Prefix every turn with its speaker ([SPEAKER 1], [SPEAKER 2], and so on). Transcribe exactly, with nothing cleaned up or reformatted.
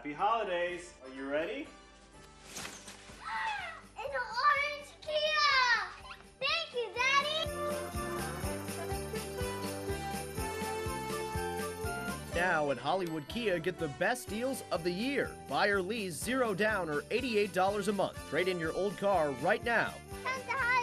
[SPEAKER 1] Happy holidays. Are you ready?
[SPEAKER 2] An orange Kia! Thank you, Daddy!
[SPEAKER 3] Now at Hollywood Kia, get the best deals of the year. Buy or lease zero down or eighty-eight dollars a month. Trade in your old car right now.
[SPEAKER 2] Come to Hollywood!